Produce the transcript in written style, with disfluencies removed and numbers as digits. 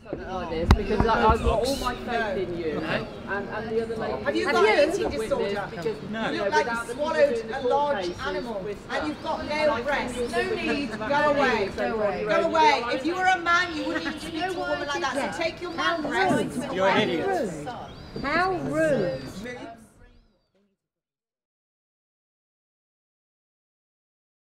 something like this because I've got all my faith in you and the other lady. Have you got an eating disorder? No. You look like you swallowed a large animal and you've got nail breasts. No need. Go away. Go away. If you were a man, you wouldn't even speak to a woman like that. So take your man breasts. You're an idiot. How rude.